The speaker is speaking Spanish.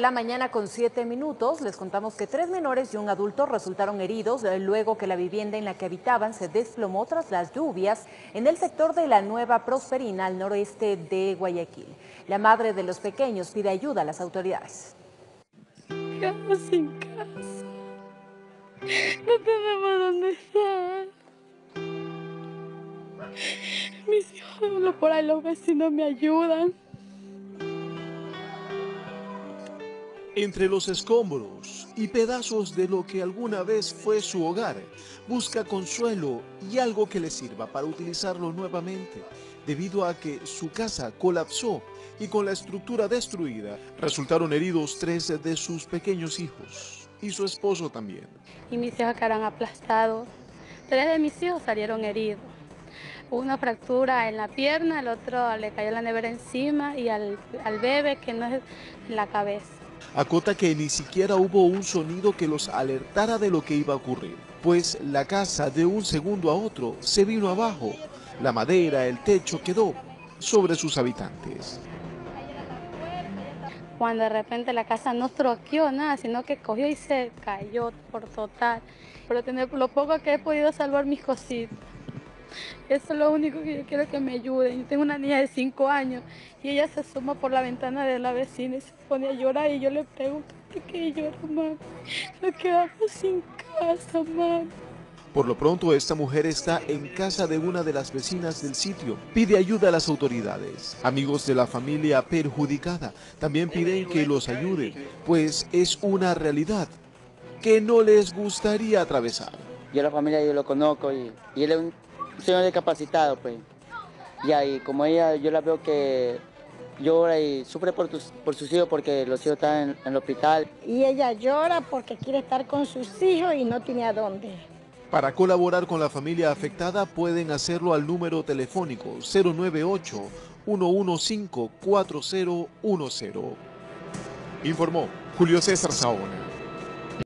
La mañana con 7 minutos les contamos que 3 menores y un adulto resultaron heridos luego que la vivienda en la que habitaban se desplomó tras las lluvias en el sector de la Nueva Prosperina al noreste de Guayaquil. La madre de los pequeños pide ayuda a las autoridades. Quedamos sin casa, no tenemos dónde estar. Mis hijos por ahí, los vecinos me ayudan. Entre los escombros y pedazos de lo que alguna vez fue su hogar, busca consuelo y algo que le sirva para utilizarlo nuevamente, debido a que su casa colapsó y con la estructura destruida resultaron heridos 3 de sus pequeños hijos y su esposo también. Y mis hijos quedaron aplastados. 3 de mis hijos salieron heridos. Una fractura en la pierna, el otro le cayó la nevera encima y al bebé que no es en la cabeza. Acota que ni siquiera hubo un sonido que los alertara de lo que iba a ocurrir, pues la casa de un segundo a otro se vino abajo. La madera, el techo quedó sobre sus habitantes. Cuando de repente la casa no troqueó nada, sino que cogió y se cayó por total. Pero tener lo poco que he podido salvar mis cositas. Eso es lo único que yo quiero que me ayuden. Yo tengo una niña de 5 años y ella se asoma por la ventana de la vecina y se pone a llorar y yo le pregunto, ¿por qué llora, mamá? Nos quedamos sin casa, mamá. Por lo pronto, esta mujer está en casa de una de las vecinas del sitio. Pide ayuda a las autoridades. Amigos de la familia perjudicada también piden que los ayuden, pues es una realidad que no les gustaría atravesar. Yo a la familia yo lo conozco y él es un señor discapacitado, pues. Y como ella, yo la veo que llora y sufre por sus hijos porque los hijos están en el hospital. Y ella llora porque quiere estar con sus hijos y no tiene a dónde. Para colaborar con la familia afectada pueden hacerlo al número telefónico 098-115-4010. Informó Julio César Saona.